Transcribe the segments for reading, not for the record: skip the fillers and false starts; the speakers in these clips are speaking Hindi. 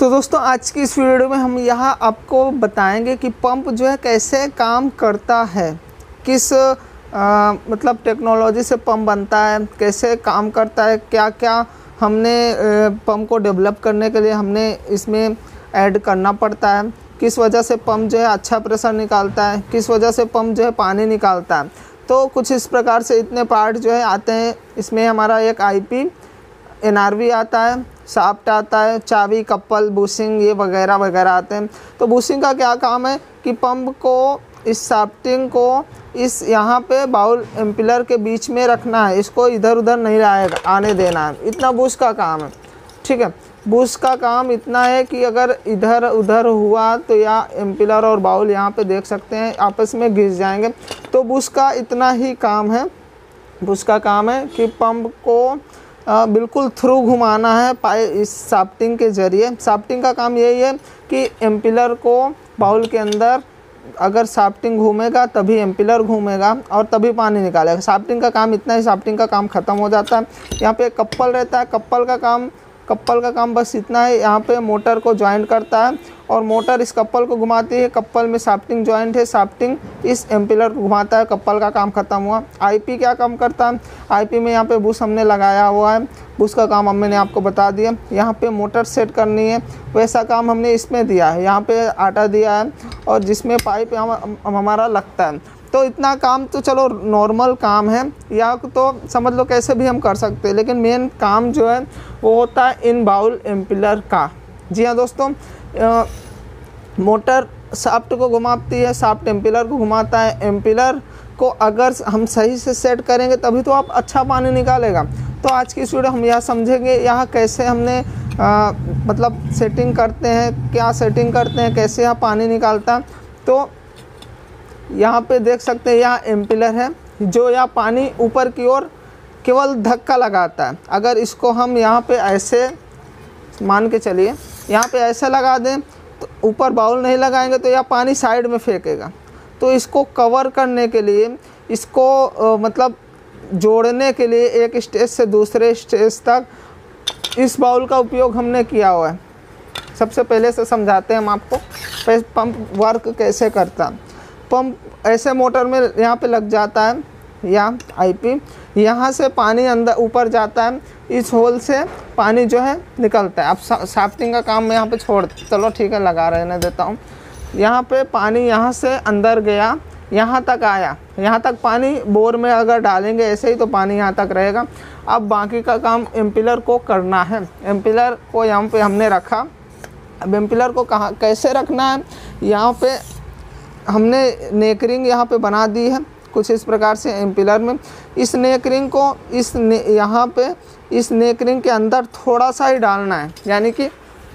तो दोस्तों आज की इस वीडियो में हम यहाँ आपको बताएंगे कि पंप जो है कैसे काम करता है, किस मतलब टेक्नोलॉजी से पंप बनता है, कैसे काम करता है, क्या क्या हमने पंप को डेवलप करने के लिए हमने इसमें ऐड करना पड़ता है, किस वजह से पंप जो है अच्छा प्रेशर निकालता है, किस वजह से पंप जो है पानी निकालता है। तो कुछ इस प्रकार से इतने पार्ट जो है आते हैं। इसमें हमारा एक आईपी, एनआरवी आता है, शाफ्ट आता है, चाबी, कप्पल, बुशिंग ये वगैरह वगैरह आते हैं। तो बुशिंग का क्या काम है कि पंप को, इस शाफ्टिंग को इस यहाँ पे बाउल एम्पिलर के बीच में रखना है, इसको इधर उधर नहीं आने देना है। इतना बुश का काम है, ठीक है। बुश का काम इतना है कि अगर इधर उधर हुआ तो या एम्पिलर और बाउल यहाँ पे देख सकते हैं आपस में घिस जाएंगे। तो बुश का इतना ही काम है। बुश का काम है कि पंप को बिल्कुल थ्रू घुमाना है इस शाफ्टिंग के ज़रिए। शाफ्टिंग का काम यही है कि एम्पिलर को बाउल के अंदर अगर शाफ्टिंग घूमेगा तभी एम्पिलर घूमेगा और तभी पानी निकालेगा। शाफ्टिंग का काम इतना ही, शाफ्टिंग का काम ख़त्म हो जाता है। यहाँ पे कप्पल रहता है, कप्पल का काम बस इतना है। यहाँ पे मोटर को ज्वाइंट करता है और मोटर इस कप्पल को घुमाती है। कप्पल में शाफ्टिंग ज्वाइंट है, शाफ्टिंग इस एम्पिलर को घुमाता है। कप्पल का काम खत्म हुआ। आईपी क्या काम करता है? आईपी में यहाँ पे बुश हमने लगाया हुआ है, बुश का काम मैंने आपको बता दिया। यहाँ पे मोटर सेट करनी है, वैसा काम हमने इसमें दिया है। यहाँ पे आटा दिया है और जिसमें पाइप हमारा लगता है। तो इतना काम तो चलो नॉर्मल काम है, या तो समझ लो कैसे भी हम कर सकते हैं, लेकिन मेन काम जो है वो होता है इन बाउल एम्पिलर का। जी हाँ दोस्तों, मोटर शाफ्ट को घुमाती है, शाफ्ट एम्पिलर को घुमाता है। एम्पिलर को अगर हम सही से सेट करेंगे तभी तो आप अच्छा पानी निकालेगा। तो आज की इस वीडियो हम यह समझेंगे यहाँ कैसे हमने मतलब सेटिंग करते हैं, क्या सेटिंग करते हैं, कैसे यहाँ पानी निकालता है। तो यहाँ पे देख सकते हैं यहाँ एम्पिलर है जो यहाँ पानी ऊपर की ओर केवल धक्का लगाता है। अगर इसको हम यहाँ पे ऐसे मान के चलिए, यहाँ पे ऐसे लगा दें तो ऊपर बाउल नहीं लगाएंगे तो यह पानी साइड में फेंकेगा। तो इसको कवर करने के लिए, इसको मतलब जोड़ने के लिए एक स्टेज से दूसरे स्टेज तक इस बाउल का उपयोग हमने किया हुआ है। सबसे पहले से समझाते हैं हम आपको पंप वर्क कैसे करता है। पंप ऐसे मोटर में यहाँ पे लग जाता है, या आईपी, यहाँ से पानी अंदर ऊपर जाता है, इस होल से पानी जो है निकलता है। अब शाफ्टिंग का काम मैं यहाँ पे छोड़, चलो ठीक है लगा रहने देता हूँ। यहाँ पे पानी यहाँ से अंदर गया, यहाँ तक आया, यहाँ तक पानी बोर में अगर डालेंगे ऐसे ही तो पानी यहाँ तक रहेगा। अब बाकी का काम एम्पिलर को करना है। एम्पिलर को यहाँ पे हमने रखा। अब एम्पिलर को कहाँ कैसे रखना है, यहाँ पे हमने नेकरिंग यहाँ पे बना दी है कुछ इस प्रकार से एम्पिलर में। इस नेकरिंग को यहाँ पे इस नेकरिंग के अंदर थोड़ा सा ही डालना है, यानी कि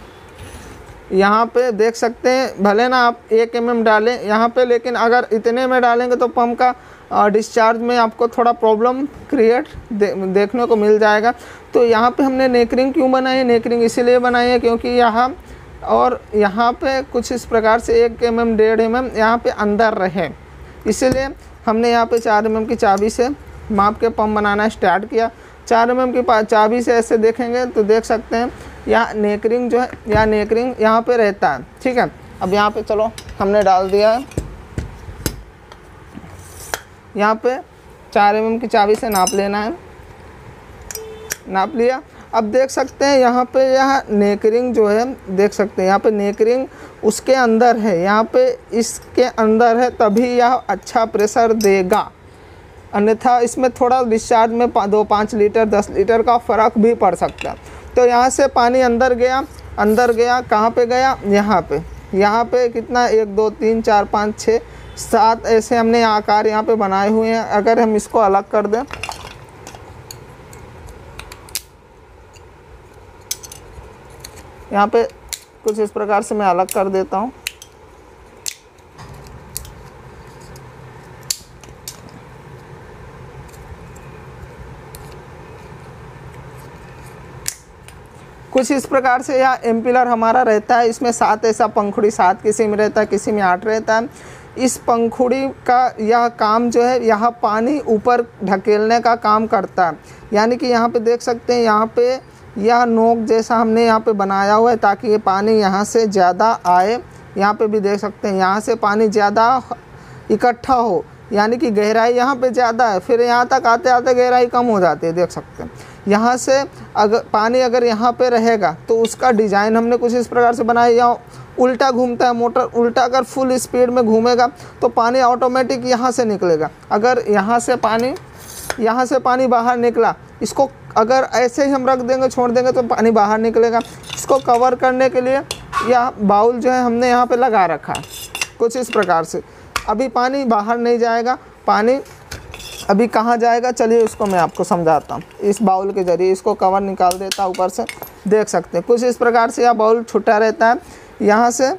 यहाँ पे देख सकते हैं, भले ना आप 1 mm डालें यहाँ पे, लेकिन अगर इतने में डालेंगे तो पंप का डिस्चार्ज में आपको थोड़ा प्रॉब्लम क्रिएट देखने को मिल जाएगा। तो यहाँ पे हमने नेकरिंग क्यों बनाई है? नेकरिंग इसीलिए बनाई है क्योंकि यहाँ और यहाँ पे कुछ इस प्रकार से 1 mm 1.5 mm यहाँ पे अंदर रहे, इसीलिए हमने यहाँ पे 4 mm की चाबी से माप के पंप बनाना स्टार्ट किया। 4 mm की चाबी से ऐसे देखेंगे तो देख सकते हैं यहाँ नेकरिंग जो है, यहाँ नेकरिंग यहाँ पे रहता है, ठीक है। अब यहाँ पे चलो हमने डाल दिया है, यहाँ पे 4 mm की चाबी से नाप लेना है, नाप लिया। अब देख सकते हैं यहाँ पे यह नेकरिंग जो है, देख सकते हैं यहाँ पे नेकरिंग उसके अंदर है, यहाँ पे इसके अंदर है, तभी यह अच्छा प्रेशर देगा। अन्यथा इसमें थोड़ा डिस्चार्ज में 2-5 लीटर 10 लीटर का फ़र्क भी पड़ सकता है। तो यहाँ से पानी अंदर गया, कहाँ पे गया? यहाँ पे कितना 1 2 3 4 5 6 7 ऐसे हमने आकार यहाँ पे बनाए हुए हैं। अगर हम इसको अलग कर दें, यहाँ पे कुछ इस प्रकार से मैं अलग कर देता हूँ। कुछ इस प्रकार से यह एम्पिलर हमारा रहता है। इसमें 7 ऐसा पंखुड़ी, 7 किसी में रहता है, किसी में 8 रहता है। इस पंखुड़ी का यह काम जो है, यहाँ पानी ऊपर ढकेलने का काम करता है। यानी कि यहाँ पे देख सकते हैं, यहाँ पे यह नोक जैसा हमने यहाँ पे बनाया हुआ है ताकि ये पानी यहाँ से ज़्यादा आए। यहाँ पे भी देख सकते हैं यहाँ से पानी ज़्यादा इकट्ठा हो, यानी कि गहराई यहाँ पे ज़्यादा है, फिर यहाँ तक आते आते गहराई कम हो जाती है। देख सकते हैं यहाँ से अगर पानी अगर यहाँ पे रहेगा तो उसका डिज़ाइन हमने कुछ इस प्रकार से बनाया। या उल्टा घूमता है मोटर, उल्टा अगर फुल स्पीड में घूमेगा तो पानी ऑटोमेटिक यहाँ से निकलेगा। अगर यहाँ से पानी बाहर निकला, इसको अगर ऐसे ही हम रख देंगे, छोड़ देंगे तो पानी बाहर निकलेगा। इसको कवर करने के लिए यह बाउल जो है हमने यहाँ पे लगा रखा है कुछ इस प्रकार से। अभी पानी बाहर नहीं जाएगा। पानी अभी कहाँ जाएगा, चलिए उसको मैं आपको समझाता हूँ। इस बाउल के ज़रिए इसको कवर निकाल देता ऊपर से, देख सकते हैं कुछ इस प्रकार से यह बाउल छुट्टा रहता है। यहाँ से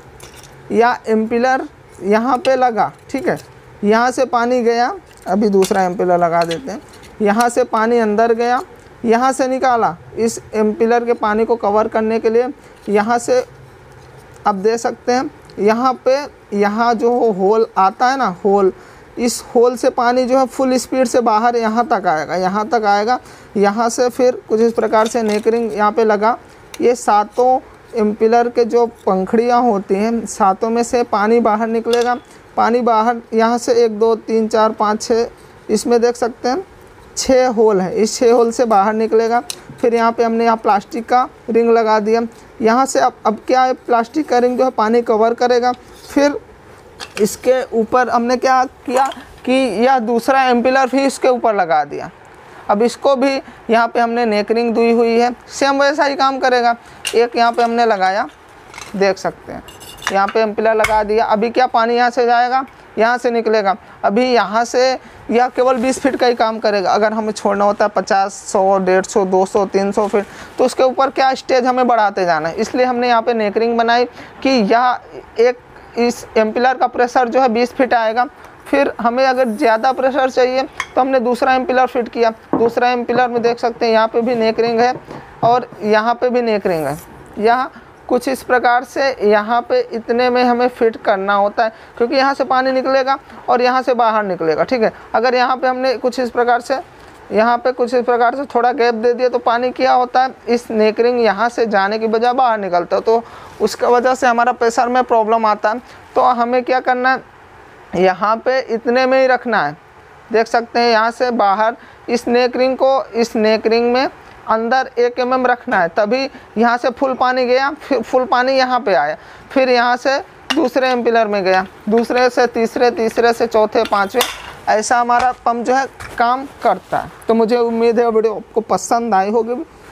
या एम्पिलर यहाँ पे लगा, ठीक है, यहाँ से पानी गया, अभी दूसरा एम्पिलर लगा देते हैं। यहाँ से पानी अंदर गया, यहाँ से निकाला। इस एम्पिलर के पानी को कवर करने के लिए यहाँ से आप दे सकते हैं, यहाँ पे यहाँ जो होल आता है ना, होल, इस होल से पानी जो है फुल स्पीड से बाहर यहाँ तक आएगा, यहाँ तक आएगा। यहाँ से फिर कुछ इस प्रकार से नेकरिंग यहाँ पे लगा। ये सातों एम्पिलर के जो पंखड़ियाँ होती हैं, सातों में से पानी बाहर निकलेगा। पानी बाहर यहाँ से 1 2 3 4 5 6, इसमें देख सकते हैं 6 होल है, इस 6 होल से बाहर निकलेगा। फिर यहाँ पे हमने यहाँ प्लास्टिक का रिंग लगा दिया। यहाँ से अब क्या है, प्लास्टिक का रिंग जो है पानी कवर करेगा। फिर इसके ऊपर हमने क्या किया कि यह दूसरा एम्पिलर भी इसके ऊपर लगा दिया। अब इसको भी यहाँ पे हमने नेकरिंग दी हुई है, सेम वैसा ही काम करेगा। एक यहाँ पे हमने लगाया, देख सकते हैं यहाँ पे एम्पिलर लगा दिया। अभी क्या पानी यहाँ से जाएगा, यहाँ से निकलेगा। अभी यहाँ से यह केवल 20 फीट का ही काम करेगा। अगर हमें छोड़ना होता है 50 100 150 200 300 फीट, तो उसके ऊपर क्या स्टेज हमें बढ़ाते जाना है। इसलिए हमने यहाँ पे नेकरिंग बनाई कि यह एक इस एम्पिलर का प्रेशर जो है 20 फीट आएगा। फिर हमें अगर ज़्यादा प्रेशर चाहिए तो हमने दूसरा एम्पिलर फिट किया। दूसरा एम्पिलर में देख सकते हैं यहाँ पे भी नेकरिंग है और यहाँ पे भी नेकरिंग है। यहाँ कुछ इस प्रकार से यहाँ पे इतने में हमें फिट करना होता है, क्योंकि यहाँ से पानी निकलेगा और यहाँ से बाहर निकलेगा, ठीक है। अगर यहाँ पे हमने कुछ इस प्रकार से थोड़ा गैप दे दिया तो पानी क्या होता है, इस नेकरिंग यहाँ से जाने की बजाय बाहर निकलता है, तो उसका वजह से हमारा प्रेशर में प्रॉब्लम आता है। तो हमें क्या करना है, यहाँ पे इतने में ही रखना है। देख सकते हैं यहाँ से बाहर इस नेकरिंग में अंदर 1 mm रखना है, तभी यहाँ से फुल पानी गया, फिर फुल पानी यहाँ पे आया, फिर यहाँ से दूसरे एम्पिलर में गया, दूसरे से तीसरे, तीसरे से चौथे, पाँचवें, ऐसा हमारा पंप जो है काम करता है। तो मुझे उम्मीद है वीडियो आपको पसंद आई होगी।